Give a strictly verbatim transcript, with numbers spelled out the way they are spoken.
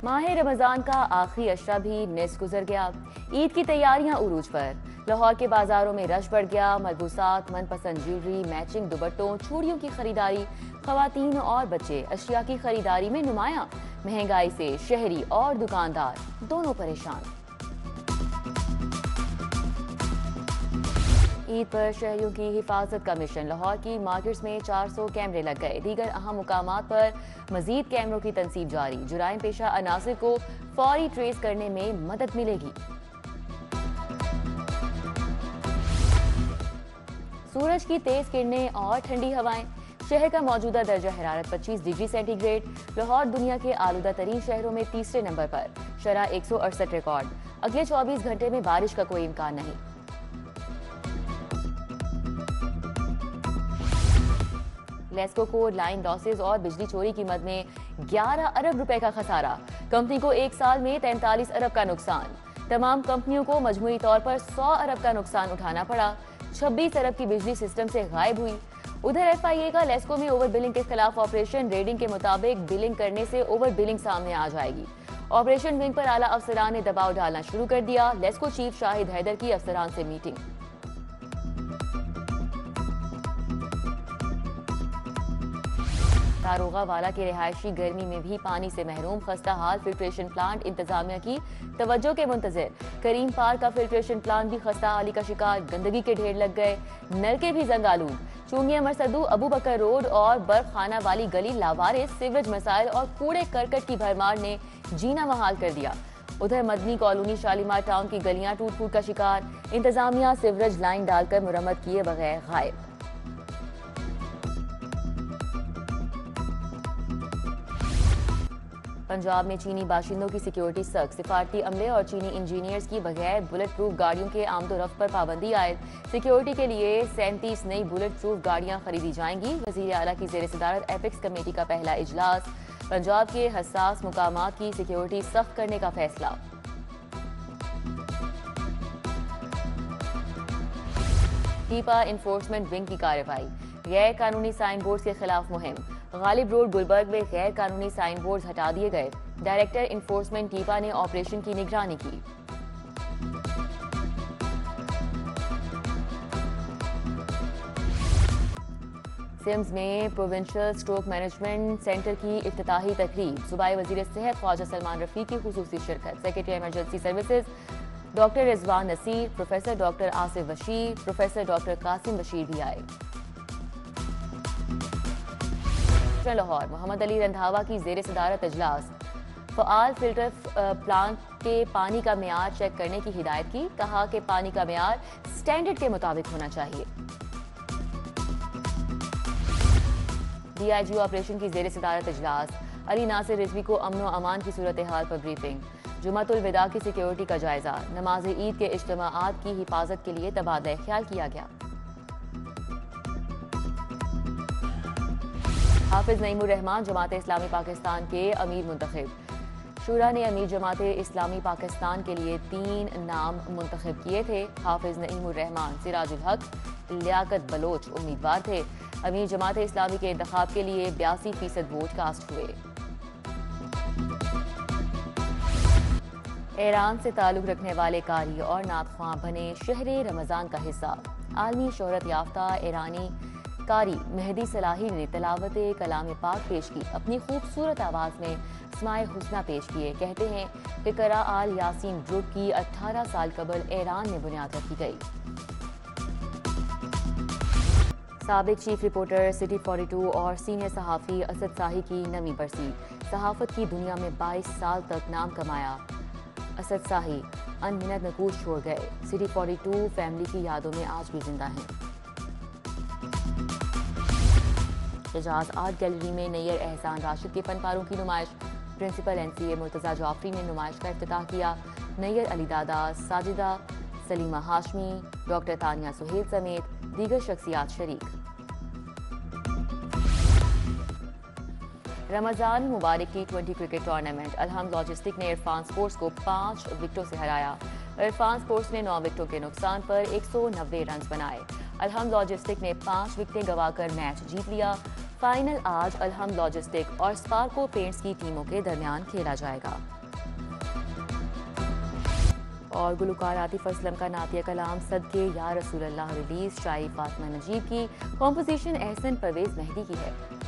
माह रमजान का आखिरी अशरा भी निस गुजर गया। ईद की तैयारियां उरूज पर। लाहौर के बाजारों में रश बढ़ गया। मलबूसात, मनपसंद ज्वेलरी, मैचिंग दुपट्टों, चूड़ियों की खरीदारी। खवातीन और बच्चे अशिया की खरीदारी में नुमायां। महंगाई से शहरी और दुकानदार दोनों परेशान। ईद पर शहरियों की हिफाजत का मिशन। लाहौर की मार्केट्स में चार सौ कैमरे लग गए। दीगर अहम मुकामात पर मजीद कैमरों की तनसीब जारी। जुराइम पेशा अनासिर को फौरी ट्रेस करने में मदद मिलेगी। सूरज की तेज किरणें और ठंडी हवाएं। शहर का मौजूदा दर्जा हरारत पच्चीस डिग्री सेंटीग्रेड। लाहौर दुनिया के आलूदा तरीन शहरों में तीसरे नंबर पर। शरह एक सौ अड़सठ रिकॉर्ड। अगले चौबीस घंटे में बारिश का कोई इम्कान नहीं। लेस्को को लाइन लॉसेस और बिजली चोरी की मद में ग्यारह अरब रुपए का खसारा। कंपनी को एक साल में तैंतालीस अरब का नुकसान। तमाम कंपनियों को मजमूई तौर पर सौ अरब का नुकसान उठाना पड़ा। छब्बीस अरब की बिजली सिस्टम से गायब हुई। उधर एफ आई ए का लेस्को में ओवर बिलिंग के खिलाफ ऑपरेशन। रेडिंग के मुताबिक बिलिंग करने से ओवर बिलिंग सामने आ जाएगी। ऑपरेशन विंग पर आला अफसरान ने दबाव डालना शुरू कर दिया। लेस्को चीफ शाहिद हैदर की अफसरान से मीटिंग। दारोगा वाला के रिहायशी गर्मी में भी पानी से महरूम। खस्ता हाल फिल्ट्रेशन प्लांट इंतजामिया की तवज्जो के मुंतजिर। करीम पार्क का फिल्ट्रेशन प्लांट भी खस्ता हाली का शिकार। गंदगी के ढेर लग गए। नलके भी जंग आलूद। चूंगिया मरसदू, अबू बकर रोड और बर्फ खाना वाली गली लावारिस। सीवरेज मसाइल और कूड़े करकट की भरमार ने जीना महाल कर दिया। उधर मदनी कॉलोनी शालीमार टाउन की गलियां टूट फूट का शिकार। इंतजामिया सीवरेज लाइन डालकर मुरम्मत किए बगैर गायब। पंजाब में चीनी बाशिंदों की सिक्योरिटी सख्त। सिफारती अमले और चीनी इंजीनियर्स की बगैर बुलेट प्रूफ गाड़ियों के आमदोरफ्त पर पाबंदी आयद। सिक्योरिटी के लिए सैंतीस नई बुलेट प्रूफ गाड़ियां खरीदी जाएंगी। वजीर आला की जेर सदारत एपिक्स कमेटी का पहला इजलास। पंजाब के हसास मुकामात की सिक्योरिटी सख्त करने का फैसला। टीपा इन्फोर्समेंट विंग की कार्रवाई। गैर कानूनी साइन बोर्ड के खिलाफ मुहिम। गालिब रोड गुलबर्ग में गैर कानूनी साइन बोर्ड हटा दिए गए। डायरेक्टर इन्फोर्समेंट टीपा ने ऑपरेशन की निगरानी की। सिम्स में प्रोविंशियल स्ट्रोक मैनेजमेंट सेंटर की इफ्तिताही तकरीब। सूबाई वजीर सेहत ख्वाजा सलमान रफी की खुसूसी शिरकत। Secretary emergency services doctor Rizwan Naseer, professor doctor Asif Bashir, professor doctor Qasim Bashir भी आए। लाहौर मोहम्मद अली रंधावा की जेर सदारत इजलास। फ़आल फिल्टर प्लांट के पानी का मेयार चेक करने की हिदायत की। कहा कि पानी का मेयार स्टैंडर्ड के मुताबिक होना चाहिए। डी आई जी ऑपरेशन की जेर सदारत इजलास। अली नासिर रिजवी को अमन व अमान की सूरत हाल पर ब्रीफिंग। जुमातुल विदा की सिक्योरिटी का जायजा। नमाज ईद के इज्तिमाआत की हिफाजत के लिए तबादला ख्याल किया गया। हाफिज नईमुर रहमान जमात इस्लामी पाकिस्तान के अमीर मुंतखब। शूरा ने अमीर जमात इस्लामी पाकिस्तान के लिए तीन नाम मुंतखब किए थे। हाफिज नईमुर रहमान, सिराजुल हक, लियाकत बलोच उम्मीदवार थे। अमीर जमात इस्लामी के इंतखाब के लिए बयासी फीसद वोट कास्ट हुए। ईरान से ताल्लुक रखने वाले कारी और नातख्वां बने शहरे रमजान का हिस्सा। आलमी शोहरत याफ्ता ईरानी कारी मेहदी सलाही ने तलावत कलाम पाक पेश की। अपनी खूबसूरत आवाज में स्माए हुस्ना पेश किए। कहते हैं कि करा आल यासीन ग्रुप की अठारह साल कबल ईरान में बुनियाद रखी गई। साबिक चीफ रिपोर्टर सिटी बयालीस और सीनियर सहाफ़ी असद शाही की नवी बरसी। सहाफत की दुनिया में बाईस साल तक नाम कमाया असद शाही अनगिनत नकूश छोड़ गए। सिटी बयालीस फैमिली की यादों में आज भी जिंदा हैं। एजाज आर्ट गैलरी में नैयर एहसान राशिद के फनपारों की नुमाइश। Principal N C A Murtaza Jafri ने नुमाइश का इफ्तिताह किया। नैयर अली दादा, साजिदा, सलीमा हाशमी, डॉक्टर तानिया सुहेल समेत दीगर शख्सियात शरीक। रमजान मुबारक की twenty cricket tournament. Alham logistic ने इरफान स्पोर्ट्स को पांच विकेटों से हराया। इरफान स्पोर्ट्स ने नौ विकेटों के नुकसान पर एक सौ नब्बे रन बनाए। अलहम लॉजिस्टिक ने पांच विकेटें गंवाकर मैच जीत लिया। फाइनल आज अलहम लॉजिस्टिक और स्पार्को पेंट्स की टीमों के दरमियान खेला जाएगा। और गुलकार आतिफ असलम का नातिया कलाम सदके या रसूल अल्लाह रिलीज शाही फातिमा नजीब की कॉम्पोजिशन एहसन परवेज मेहदी की है।